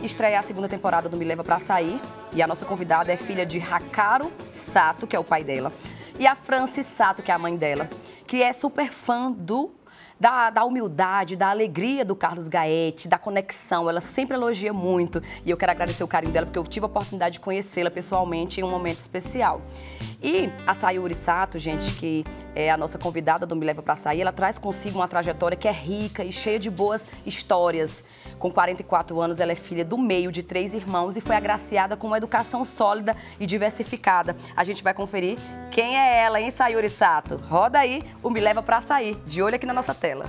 estrear a segunda temporada do Me Leva Pra Sair. E a nossa convidada é filha de Hakaru Sato, que é o pai dela, e a Francis Sato, que é a mãe dela, que é super fã da humildade, da alegria do Carlos Gaetti, da conexão. Ela sempre elogia muito. E eu quero agradecer o carinho dela, porque eu tive a oportunidade de conhecê-la pessoalmente em um momento especial. E a Sayuri Sato, gente, que é a nossa convidada do Me Leva Pra Sair, ela traz consigo uma trajetória que é rica e cheia de boas histórias. Com 44 anos, ela é filha do meio de 3 irmãos e foi agraciada com uma educação sólida e diversificada. A gente vai conferir quem é ela, hein, Sayuri Sato? Roda aí o Me Leva Pra Sair, de olho aqui na nossa tela.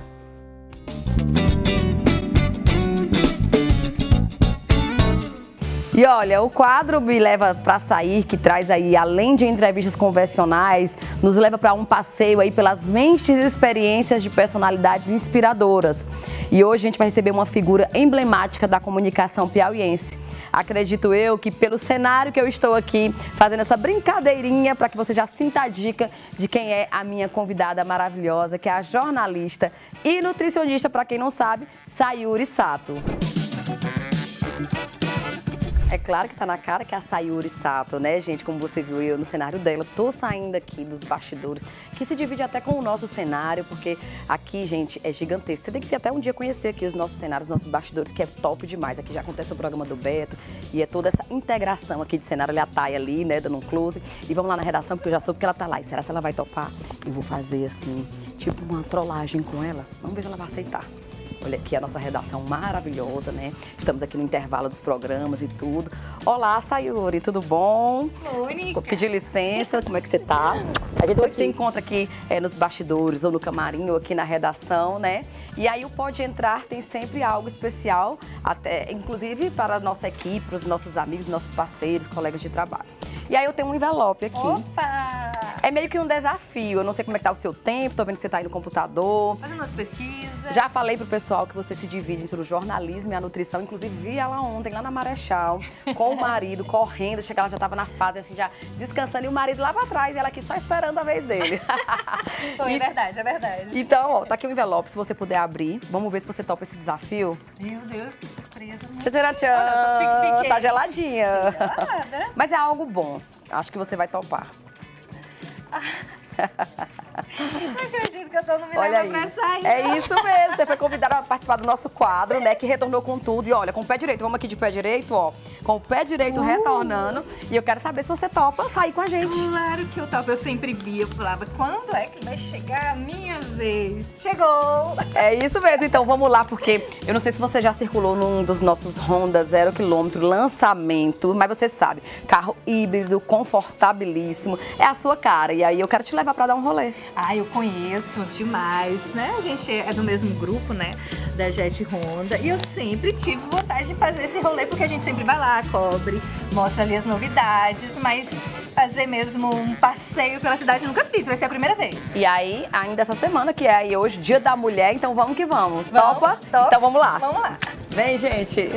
E olha, o quadro Me Leva Pra Sair, que traz aí, além de entrevistas convencionais, nos leva para um passeio aí pelas mentes e experiências de personalidades inspiradoras. E hoje a gente vai receber uma figura emblemática da comunicação piauiense. Acredito eu que pelo cenário que eu estou aqui, fazendo essa brincadeirinha para que você já sinta a dica de quem é a minha convidada maravilhosa, que é a jornalista e nutricionista, para quem não sabe, Sayuri Sato. É claro que tá na cara que é a Sayuri Sato, né, gente? Como você viu eu no cenário dela, tô saindo aqui dos bastidores, que se divide até com o nosso cenário, porque aqui, gente, é gigantesco. Você tem que vir até um dia conhecer aqui os nossos cenários, os nossos bastidores, que é top demais. Aqui já acontece o programa do Beto e é toda essa integração aqui de cenário. Olha a Thay ali, né, dando um close. E vamos lá na redação, porque eu já soube que ela tá lá. E será que ela vai topar? Eu vou fazer, assim, tipo uma trollagem com ela. Vamos ver se ela vai aceitar. Olha aqui a nossa redação maravilhosa, né? Estamos aqui no intervalo dos programas e tudo. Olá, Sayuri, tudo bom? Mônica. Vou pedir licença, como é que você tá? A gente se encontra aqui nos bastidores, ou no camarim, ou aqui na redação, né? E aí o Pode Entrar tem sempre algo especial, até inclusive para a nossa equipe, para os nossos amigos, nossos parceiros, colegas de trabalho. E aí eu tenho um envelope aqui. Opa! É meio que um desafio, eu não sei como é que tá o seu tempo, tô vendo que você tá aí no computador. Fazendo as pesquisas. Já falei pro pessoal que você se divide entre o jornalismo e a nutrição, inclusive vi ela ontem lá na Marechal, com o marido, correndo, chega, ela já tava na fase assim, já descansando, e o marido lá pra trás, e ela aqui só esperando a vez dele. Foi, é verdade, é verdade. Então, ó, tá aqui o envelope, se você puder abrir, vamos ver se você topa esse desafio. Meu Deus, que surpresa. Tcharam, tá geladinha. Gelada. Mas é algo bom, acho que você vai topar. Não acredito que eu tô no Me Olha Leva aí. Pra Sair. É isso mesmo, você foi convidada a participar do nosso quadro, né, que retornou com tudo. E olha, com o pé direito, vamos aqui de pé direito, ó, com o pé direito retornando. E eu quero saber se você topa sair com a gente. Claro que eu topo, eu sempre via, eu falava, quando é que vai chegar a minha vez? Chegou! É isso mesmo, então vamos lá, porque eu não sei se você já circulou num dos nossos Honda 0 km lançamento, mas você sabe, carro híbrido, confortabilíssimo, é a sua cara. E aí eu quero te levar pra dar um rolê. Ah, eu conheço demais, né? A gente é do mesmo grupo, né? Da Jet Honda. E eu sempre tive vontade de fazer esse rolê, porque a gente sempre vai lá, cobre, mostra ali as novidades, mas fazer mesmo um passeio pela cidade eu nunca fiz, vai ser a primeira vez. E aí, ainda essa semana, que é aí hoje, Dia da Mulher, então vamos que vamos. Vamos, Topa? top. Então vamos lá. Vamos lá. Vem, gente.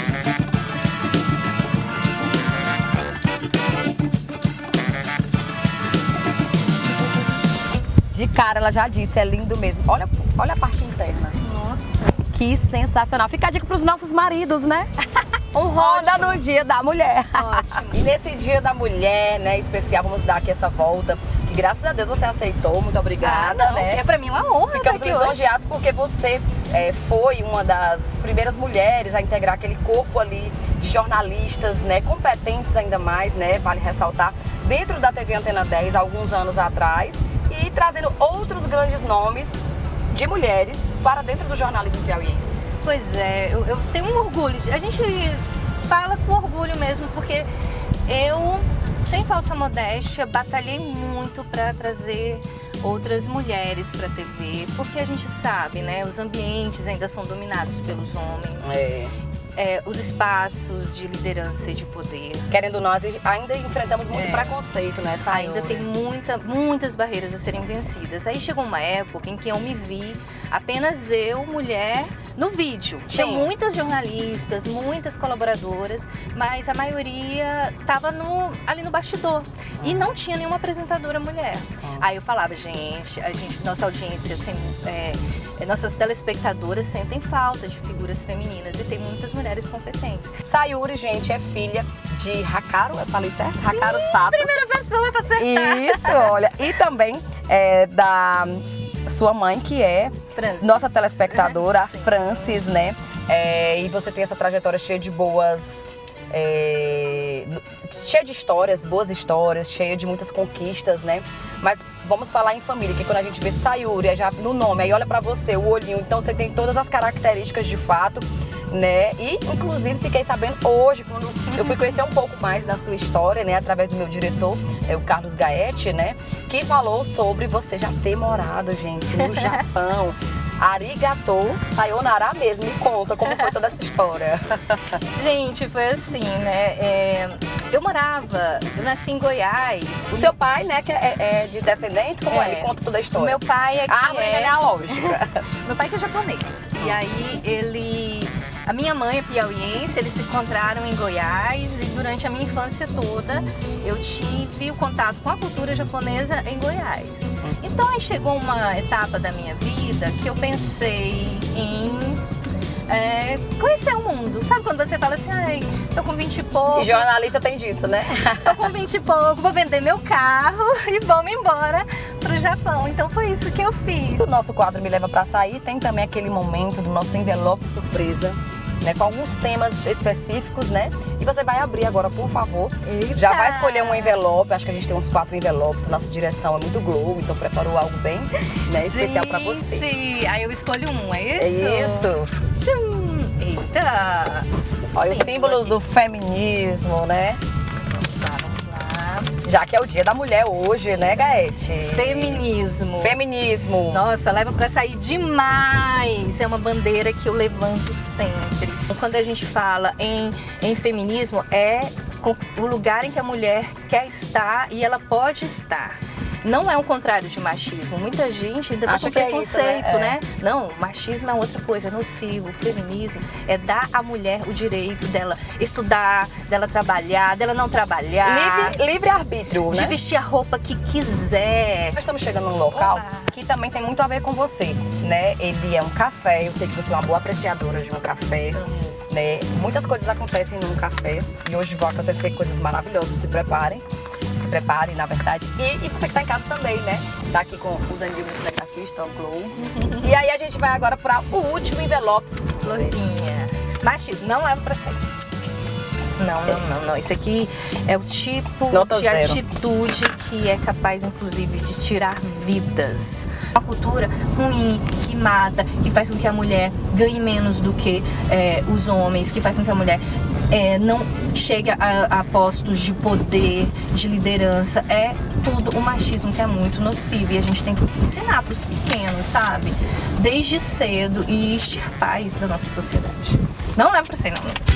De cara, ela já disse, é lindo mesmo. Olha a parte interna. Nossa. Que sensacional. Fica a dica pros nossos maridos, né? Um Honda no Dia da Mulher. Ótimo. E nesse Dia da Mulher, né, especial, vamos dar aqui essa volta. Que graças a Deus você aceitou, muito obrigada, Não, né? é pra mim uma honra Ficamos estar aqui hoje. lisonjeados porque você foi uma das primeiras mulheres a integrar aquele corpo ali de jornalistas, né, competentes ainda mais, né, vale ressaltar, dentro da TV Antena 10, há alguns anos atrás, e trazendo outros grandes nomes de mulheres para dentro do jornalismo piauiense. Pois é, eu tenho um orgulho. A gente fala com orgulho mesmo, porque eu, sem falsa modéstia, batalhei muito para trazer outras mulheres para a TV, porque a gente sabe, né, os ambientes ainda são dominados pelos homens. Os espaços de liderança e de poder. Querendo nós, ainda enfrentamos muito preconceito, né, Sayuri? Ainda tem muitas barreiras a serem vencidas. Aí chegou uma época em que eu me vi apenas eu, mulher, no vídeo. Tinha muitas jornalistas, muitas colaboradoras, mas a maioria estava ali no bastidor. E não tinha nenhuma apresentadora mulher. Aí eu falava, nossa audiência tem... nossas telespectadoras sentem falta de figuras femininas e tem muitas mulheres mulheres competentes. Sayuri, gente, é filha de Hakaru, eu falei certo? Hakaru Sato. Primeira pessoa pra acertar. Isso, olha. E também da sua mãe, que é Francis. nossa telespectadora, a Francis, né? E você tem essa trajetória cheia de boas... cheia de histórias, boas histórias, cheia de muitas conquistas, né? Mas vamos falar em família, que quando a gente vê Sayuri, já no nome, aí olha pra você, o olhinho, então você tem todas as características de fato, né? E, inclusive, fiquei sabendo hoje, quando eu fui conhecer um pouco mais da sua história, né? Através do meu diretor, o Carlos Gaetti, né? Que falou sobre você já ter morado, gente, no Japão. Arigato, sayonara mesmo. Me conta como foi toda essa história. Gente, foi assim, né? Eu nasci em Goiás. O seu pai, né, que é de descendente, como é? Me conta toda a história. O meu pai é que árvore genealógica. Meu pai que é japonês. E aí a minha mãe é piauiense, eles se encontraram em Goiás e durante a minha infância toda eu tive o contato com a cultura japonesa em Goiás. Então aí chegou uma etapa da minha vida que eu pensei em conhecer o mundo. Sabe quando você fala assim, ai, tô com 20 e pouco. E jornalista tem disso, né? Tô com 20 e pouco, vou vender meu carro e vamos embora pro Japão. Então foi isso que eu fiz. O nosso quadro Me Leva Pra Sair tem também aquele momento do nosso envelope surpresa, né, com alguns temas específicos, né? E você vai abrir agora, por favor. Eita. Já vai escolher um envelope, acho que a gente tem uns 4 envelopes, nossa direção é muito Globo, então preparou algo bem, né, especial pra você. Gente, aí eu escolho um, é isso? É isso. Tchum. Eita! Olha os símbolos do feminismo, né? Vamos lá. Já que é o Dia da Mulher hoje, né, Gaete? Feminismo. Feminismo. Nossa, leva pra sair demais. É uma bandeira que eu levanto sempre. Quando a gente fala em feminismo, é o lugar em que a mulher quer estar e ela pode estar. Não é o contrário de machismo. Muita gente ainda tá com preconceito, né? Não, machismo é outra coisa, é nocivo. O feminismo é dar à mulher o direito dela estudar, dela trabalhar, dela não trabalhar. Livre arbítrio, de né? vestir a roupa que quiser. Nós estamos chegando num local que também tem muito a ver com você, né? Ele é um café, eu sei que você é uma boa apreciadora de um café, né? Muitas coisas acontecem num café e hoje vão acontecer coisas maravilhosas, se preparem. Se preparem, na verdade. E você que tá em casa também, né? Tá aqui com o Danilo, cinegrafista, o Glow. E aí a gente vai agora para o último envelope. Florzinha. Machismo, não leva pra sair. Não. Isso aqui é o tipo Nota de zero. atitude que é capaz, inclusive, de tirar vidas. Uma cultura ruim, que mata, que faz com que a mulher ganhe menos do que os homens, que faz com que a mulher não chegue a postos de poder, de liderança. É tudo o machismo que é muito nocivo e a gente tem que ensinar para os pequenos, sabe? Desde cedo e extirpar isso da nossa sociedade. Não leva pra sair, não.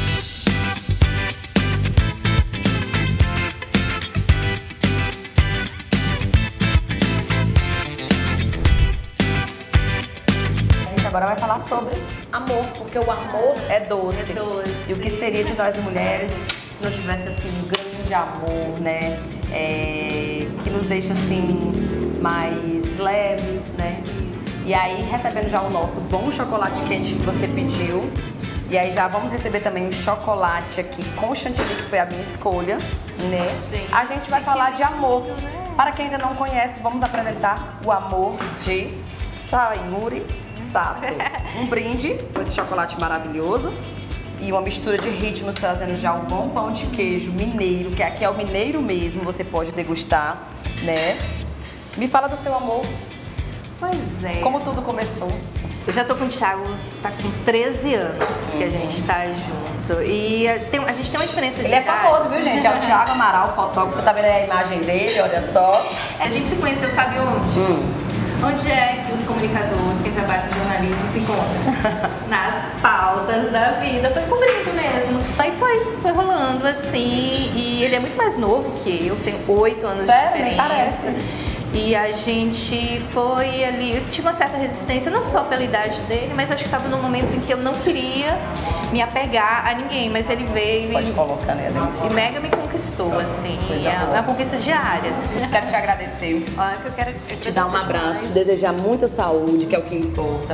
Agora vai falar sobre amor, porque o amor é doce. É doce. E o que seria de nós mulheres se não tivesse assim um grande amor, né? Que nos deixa assim mais leves, né? E aí recebendo já o nosso bom chocolate quente que você pediu. E aí já vamos receber também um chocolate aqui com chantilly, que foi a minha escolha, né? Gente, a gente vai falar de amor. Para quem ainda não conhece, vamos apresentar o amor de Sayuri Sato. Um brinde com esse chocolate maravilhoso e uma mistura de ritmos trazendo já um bom pão de queijo mineiro, que aqui é o mineiro mesmo, você pode degustar, né? Me fala do seu amor. Pois é. Como tudo começou? Eu já tô com o Thiago, tá com 13 anos que a gente tá junto. E a gente tem uma diferença de Ele é idade. famoso, viu, gente? É o Thiago Amaral, fotógrafo. Você tá vendo aí a imagem dele, olha só. A gente se conheceu, sabe onde? Onde é que os comunicadores, quem trabalha com jornalismo, se encontram? Nas pautas da vida. Foi cobrindo mesmo. Aí foi rolando assim. E ele é muito mais novo que eu, tenho 8 anos Sério? de Nem diferença. parece. E a gente foi ali, eu tive uma certa resistência, não só pela idade dele, mas acho que estava num momento em que eu não queria me apegar a ninguém, mas ele veio Pode colocar, né? e mega me conquistou, assim. Coisa É boa. uma conquista diária. Quero te agradecer. Olha que eu quero Te dar um abraço, te desejar muita saúde, que é o que importa.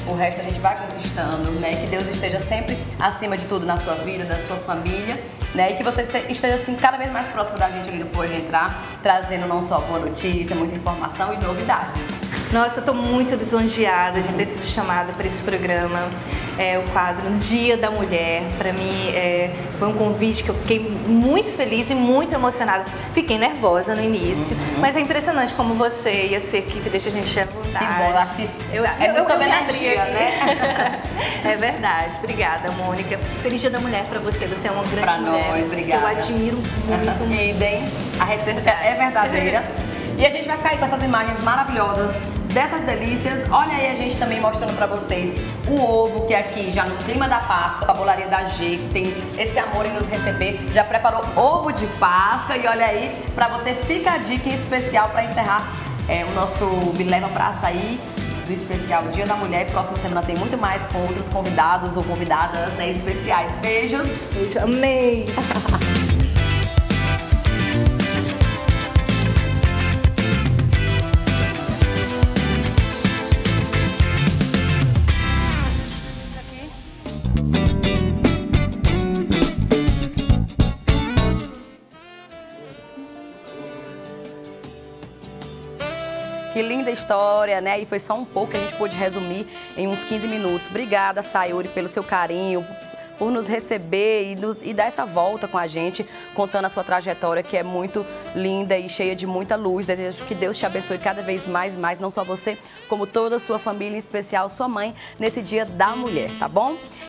o resto a gente vai conquistando, né? Que Deus esteja sempre acima de tudo na sua vida, da sua família, né? E que você esteja assim cada vez mais próximo da gente ali no Pode Entrar, trazendo não só boa notícia, muita informação e novidades. Nossa, eu tô muito lisonjeada de ter sido chamada para esse programa, o quadro Dia da Mulher. Para mim foi um convite que eu fiquei muito feliz e muito emocionada. Fiquei nervosa no início, mas é impressionante como você e a sua equipe deixam a gente à vontade. Que bom, eu acho que é muito sobre energia, né? É verdade. Obrigada, Mônica. Feliz Dia da Mulher para você. Você é uma grande pra mulher. Nós, obrigada. Eu admiro muito. Idem. A receita é verdadeira. E a gente vai ficar aí com essas imagens maravilhosas dessas delícias. Olha aí a gente também mostrando pra vocês o ovo, que aqui já no clima da Páscoa, a bolaria da G, que tem esse amor em nos receber, já preparou ovo de Páscoa. E olha aí, pra você fica a dica em especial pra encerrar o nosso Me Leva Pra Açaí do especial Dia da Mulher. Próxima semana tem muito mais com outros convidados ou convidadas, né, especiais. Beijos. Beijo, amei. Que linda história, né? E foi só um pouco que a gente pôde resumir em uns 15 minutos. Obrigada, Sayuri, pelo seu carinho, por nos receber e dar essa volta com a gente, contando a sua trajetória, que é muito linda e cheia de muita luz. Desejo que Deus te abençoe cada vez mais, não só você, como toda a sua família, em especial sua mãe, nesse Dia da Mulher, tá bom?